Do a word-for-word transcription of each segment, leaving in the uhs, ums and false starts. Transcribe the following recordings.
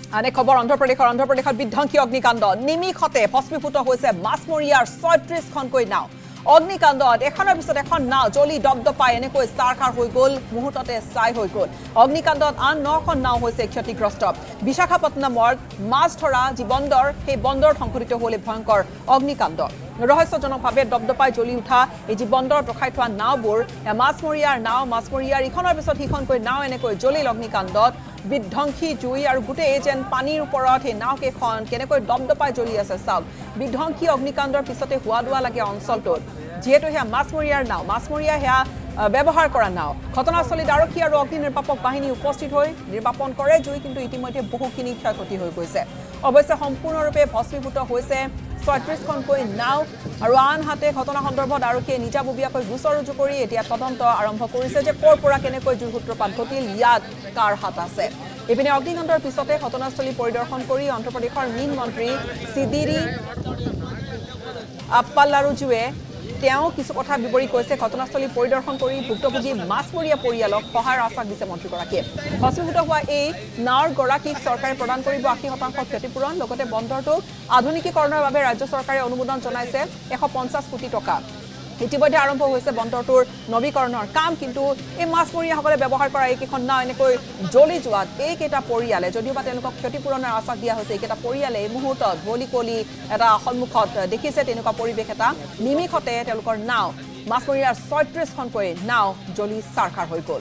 আনে খবৰ অন্ধ্ৰপ্ৰদেশৰ অন্ধ্ৰপ্ৰদেশত বিধ্বংসী অগ্নিকাণ্ড নিমিষতে ভস্মীভূত হৈছে মাছমৰীয়াৰ ছয়ত্ৰিশ খনকৈ নাও অগ্নিকাণ্ডত এখনৰ পিছত এখন নাও জ্বলি দপদপাই এনেকৈ চাৰখাৰ হৈ গ'ল মুহূৰ্ততে ছাই হৈ গ'ল অগ্নিকাণ্ডত আন নখন নাও হৈছে ক্ষতিগ্ৰস্ত বিশাখাপট্টনমৰ মাছ ধৰা যি বন্দৰ সেই বন্দৰ সংঘটিত হ'লে ভয়ংকৰ অগ্নিকাণ্ড ৰহস্যজনকভাৱে দপদপাই জ্বলি উঠা এই যি বন্দৰত ৰখাই থোৱা নাওবোৰ মাছমৰীয়াৰ নাও মাছমৰীয়াৰ ইখনৰ পিছত সিখনকৈ নাও এনেকৈ জ্বলিল অগ্নিকাণ্ডত বিধ্বংসী জুই আৰু গোটেই যেন পানীৰ ওপৰত এই নাওকেইখন কেনেকৈ দপদপাই জ্বলি আছে চাওক বিধ্বংসী অগ্নিকাণ্ডৰ পিছতে হোৱা দোৱা লাগে অঞ্চলটোত যেহেতু হেয়া মাছমৰীয়াৰ নাও মাছমৰীয়া হেয়া ব্যৱহাৰ কৰা নাও ঘটনাস্থলীত আৰক্ষী আৰু অগ্নি নিৰ্বাপক বাহিনী উপস্থিত হৈ নিৰ্বাপন কৰে জুই কিন্তু ইতিমধ্যে বহুখিনি ক্ষয়ক্ষতি হৈ গৈছে অৱশ্যে সম্পূৰ্ণৰূপে ভস্মীভূত হৈছে ছয়ত্ৰিশ খনকৈ নাও আৰু আনহাতে ঘটনা সন্দৰ্ভত আৰক্ষীয়ে নিজাববীয়াকৈ গোচৰ ৰুজু কৰি এতিয়া তদন্ত আৰম্ভ কৰিছে যে ক'ৰ পৰা কেনেকৈ জুইৰ সূত্ৰপাত ঘটিল ইয়াত কাৰ হাত আছে ইপিনে অগ্নিকাণ্ডৰ পিছতে ঘটনাস্থলী পৰিদৰ্শন কৰি অন্ধ্ৰপ্ৰদেশৰ মীন মন্ত্ৰী সিদিৰি আপ্পালাৰুজুৱে তেওঁ কিছু কথা বিৱৰি কৈছে ঘটনাস্থলী পৰিদৰ্শন কৰি ভুক্তভোগী মাছমৰীয়া পৰিয়ালক সহায়ৰ আশ্বাস দিছে মন্ত্ৰীগৰাকীয়ে ভস্মীভূত হোৱা এই নাওৰ গৰাকীক চৰকাৰে প্ৰদান কৰিব আশী শতাংশ ক্ষতিপূৰণ লগতে বন্দৰটোক আধুনিকীকৰণৰ বাবে ৰাজ্য চৰকাৰে অনুমোদন জনাইছে এশ পঞ্চাছ কোটি টকা ইতিমধ্যে আৰম্ভ হৈছে বন্দৰটোৰ নৱীকৰণৰ কাম কিন্তু এই মাছমৰীয়াসকলে ব্যৱহাৰ কৰা এইকেইখন নাও এনেকৈ জ্বলি যোৱাত এইকেইটা পৰিয়ালে যদিওবা তেওঁলোকক ক্ষতিপূৰণৰ আশ্বাস দিয়া হৈছে এইকেইটা পৰিয়ালে এই মুহূৰ্তত ভলি কলি এটা সন্মুখত দেখিছে তেনেকুৱা পৰিৱেশ এটা নিমিষতে তেওঁলোকৰ নাও মাছমৰীয়াৰ ছয়ত্ৰিশ খনকৈ নাও জ্বলি চাৰখাৰ হৈ গ'ল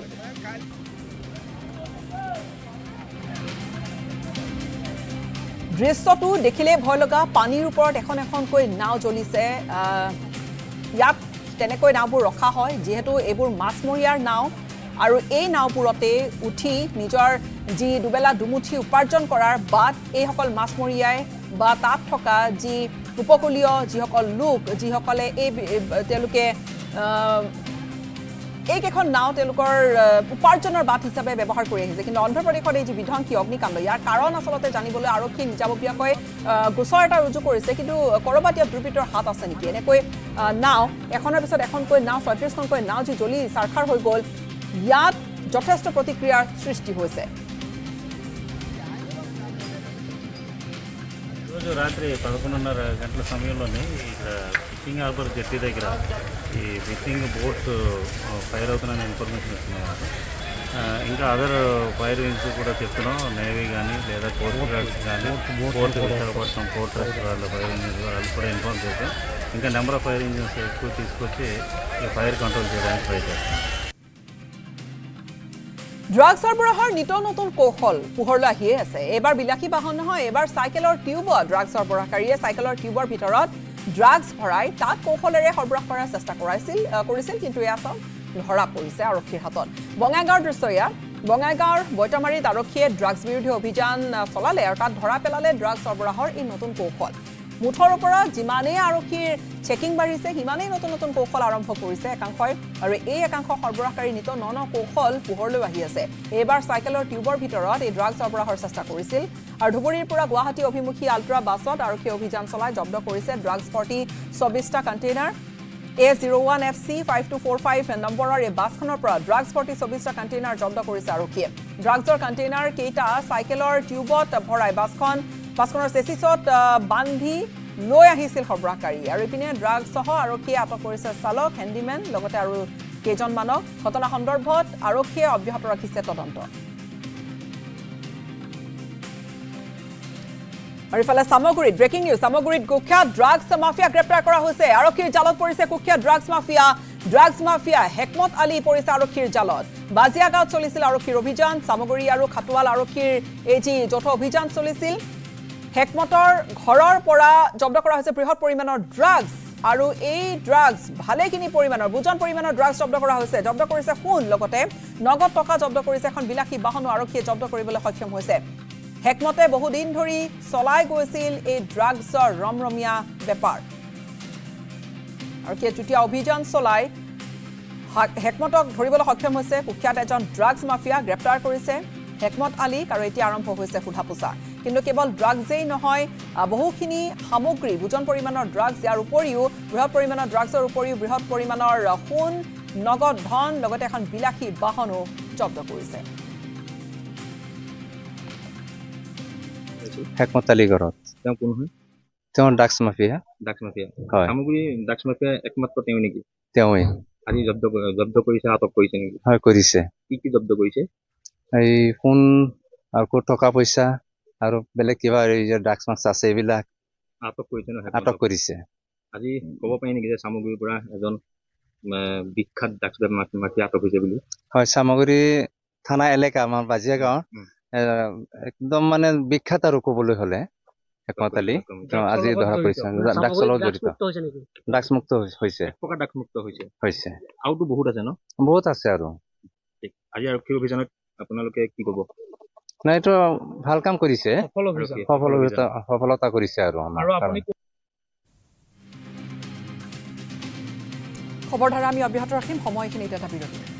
দৃশ্যটো দেখিলে ভয় লগা পানীৰ ওপৰত এখন এখনকৈ নাও জ্বলিছে ইয়াত তেনেকৈ নাওবোৰ ৰখা হয় যেহেতু এইবোৰ মাছমৰীয়াৰ নাও আৰু এই নাওবোৰতে উঠি নিজৰ যি দুবেলা দুমুঠি উপাৰ্জন কৰাৰ বাট এইসকল মাছমৰীয়াই বা তাত থকা যি উপকূলীয় যিসকল লোক যিসকলে এই তেওঁলোকে এইকেইখন নাও তেওঁলোকৰ উপাৰ্জনৰ বাট হিচাপে ব্যৱহাৰ কৰি আহিছে কিন্তু অন্ধ্ৰপ্ৰদেশত এই যি বিধ্বংসী অগ্নিকাণ্ড ইয়াৰ কাৰণ আচলতে জানিবলৈ আৰক্ষী নিজাববীয়াকৈ গোচৰ এটা ৰুজু কৰিছে কিন্তু কৰবাত ইয়াত দুৰ্বৃত্তৰ হাত আছে নেকি এনেকৈ নাও এখনৰ পিছত এখনকৈ নাও ছয়ত্ৰিশ খনকৈ নাও যি জ্বলি চাৰখাৰ হৈ গ'ল ইয়াত যথেষ্ট প্ৰতিক্ৰিয়াৰ সৃষ্টি হৈছে రాత్రి పదకొండున్నర గంటల సమయంలోనే ఇక్కడ ఫిషింగ్ హార్బర్ జట్టి దగ్గర ఈ ఫిషింగ్ బోట్స్ ఫైర్ అవుతున్నాయని ఇన్ఫర్మేషన్ వచ్చినాయి ఇంకా అదర్ ఫైర్ వింగ్స్ కూడా చెప్తున్నాం నేవీ కానీ లేదా కోస్ట్ గార్డ్స్ కానీ పోర్ట్ విశాఖపట్నం పోర్ట్ ట్రస్ట్ వాళ్ళ ఫైర్ ఇంజిన్స్ వాళ్ళు కూడా ఇన్ఫార్మ్ చేస్తాం ఇంకా నెంబర్ ఆఫ్ ఫైర్ ఇంజిన్స్ ఎక్కువ తీసుకొచ్చి ఈ ఫైర్ కంట్రోల్ చేయడానికి ట్రై చేస్తాం ড্ৰাগছ সৰবৰাহৰ নিত নতুন কৌশল পোহৰলৈ আহিয়ে আছে এবাৰ বিলাসী বাহন নহয় এবাৰ চাইকেলৰ টিউবত ড্ৰাগছ সৰবৰাহকাৰীয়ে চাইকেলৰ টিউবৰ ভিতৰত ড্ৰাগছ ভৰাই তাত কৌশলেৰে সৰবৰাহ কৰাৰ চেষ্টা কৰাইছিল কৰিছিল কিন্তু এয়া চাওক ধৰা পৰিছে আৰক্ষীৰ হাতত বঙাইগাঁৱৰ দৃশ্য ইয়াত বঙাইগাঁৱৰ বৈতমাৰীত আৰক্ষীয়ে ড্ৰাগছ বিৰোধী অভিযান চলালে আৰু তাত ধৰা পেলালে ড্ৰাগছ সৰবৰাহৰ এই নতুন কৌশল মুঠৰ ওপৰত যিমানেই আৰক্ষীৰ চেকিং বাঢ়িছে সিমানেই নতুন নতুন কৌশল আৰম্ভ কৰিছে একাংশই আৰু এই একাংশ সৰবৰাহকাৰী নিত ন ন কৌশল পোহৰলৈ আহি আছে এইবাৰ চাইকেলৰ টিউবৰ ভিতৰত এই ড্ৰাগছ সৰবৰাহৰ চেষ্টা কৰিছিল আৰু ধুবুৰীৰ পৰা গুৱাহাটী অভিমুখী আল্ট্ৰা বাছত আৰক্ষী অভিযান চলাই জব্দ কৰিছে ড্ৰাগছ ফৰ্টি চৌবিশটা container A zero' one F C five two four five নম্বৰৰ এই বাছখনৰ পৰা ড্ৰাগছ ফৰ্টি চৌবিশটা কণ্টেইনাৰ জব্দ কৰিছে আৰক্ষীয়ে ড্ৰাগছৰ কণ্টেইনাৰ কেইটা চাইকেলৰ টিউবত ভৰাই বাছখন বাছখনৰ চেচিছত বান্ধি লৈ আহিছিল সৰবৰাহকাৰী আৰু ইপিনে ড্ৰাগছসহ আৰক্ষীয়ে আটক কৰিছে চালক হেণ্ডিমেন লগতে আৰু কেইজনমানক ঘটনা সন্দৰ্ভত আৰক্ষীয়ে অব্যাহত ৰাখিছে তদন্ত আৰু ইফালে সামগ্ৰীত ব্ৰেকিং নিউজ সামগ্ৰীত কুখ্যাত ড্ৰাগছ মাফিয়া গ্ৰেপ্তাৰ কৰা হৈছে আৰক্ষীৰ জালত পৰিছে কুখ্যাত ড্ৰাগছ মাফিয়া ড্ৰাগছ মাফিয়া হেকমত আলী পৰিছে আৰক্ষীৰ জালত বাজিয়াগাঁৱত চলিছিল আৰক্ষীৰ অভিযান সামগ্ৰী আৰু খাটুৱাল আৰক্ষীৰ এই যি যৌথ অভিযান চলিছিল হেকমতৰ ঘৰৰ পৰা জব্দ কৰা হৈছে বৃহৎ পৰিমাণৰ ড্ৰাগছ আৰু এই ড্ৰাগছ ভালেখিনি পৰিমাণৰ বুজন পৰিমাণৰ ড্ৰাগছ জব্দ কৰা হৈছে জব্দ কৰিছে সোণ লগতে নগদ টকা জব্দ কৰিছে এখন বিলাসী বাহনো আৰক্ষীয়ে জব্দ কৰিবলৈ সক্ষম হৈছে হেকমতে বহুদিন ধৰি চলাই গৈছিল এই ড্ৰাগছৰ ৰমৰমীয়া বেপাৰ আৰক্ষীয়ে যুটীয়া অভিযান চলাই হেকমতক ধৰিবলৈ সক্ষম হৈছে কুখ্যাত এজন ড্ৰাগছ মাফিয়া গ্ৰেপ্তাৰ কৰিছে হেকমত আলীক আৰু এতিয়া আৰম্ভ হৈছে সোধা পোছা কিন্তু কেৱল ড্ৰাগছেই নহয় বহুখিনি সামগ্ৰী বুজন পৰিমাণৰ ড্ৰাগছ ইয়াৰ উপৰিও বৃহৎ পৰিমাণৰ ড্ৰাগছৰ উপৰিও বৃহৎ পৰিমাণৰ সোণ নগদ ধন লগতে এখন বিলাসী বাহনো জব্দ কৰিছে আছিল হেকমত আলী ঘৰত তেওঁ কোন হয় তেওঁ ড্ৰাগছ মাফিয়া ড্ৰাগছ মাফিয়া হয় সামগ্ৰী ড্ৰাগছ মাফিয়া একমাত্ৰ তেওঁ নেকি তেওঁৱে আজি জব্দ জব্দ কৰিছে আটক কৰিছে নেকি হয় কৰিছে কি কি জব্দ কৰিছে এই ফোন আৰু টকা পইচা আৰু বেলেগ কিবা এই যে ড্ৰাগছ মাছ আছে এইবিলাক আটক কৰিছে ন আটক কৰিছে আজি ক'ব পাৰি নেকি যে সামগ্ৰীৰ পৰা এজন বিখ্যাত ড্ৰাগছ মাফিয়া আটক হৈছে বুলি হয় সামগ্ৰী থানা এলেকা আমাৰ বাজিয়া গাঁৱৰ একদম মানে বিখ্যাত আৰু ক'বলৈ হ'লে হেকমত আলী আজি ধৰা পৰিছে ড্ৰাগছৰ লগত জড়িত ড্ৰাগছ মুক্ত হৈছে প্ৰকাৰ ড্ৰাগছ মুক্ত হৈছে হৈছে আৰুতো বহুত আছে ন বহুত আছে আৰু আজি আৰক্ষী অভিযানত আপোনালোকে কি ক'ব নাই এইটো ভাল কাম কৰিছে সফলতা সফলতা কৰিছে আৰু আমাৰ খবৰধাৰা আমি অব্যাহত ৰাখিম সময়খিনিত এটা বিৰতি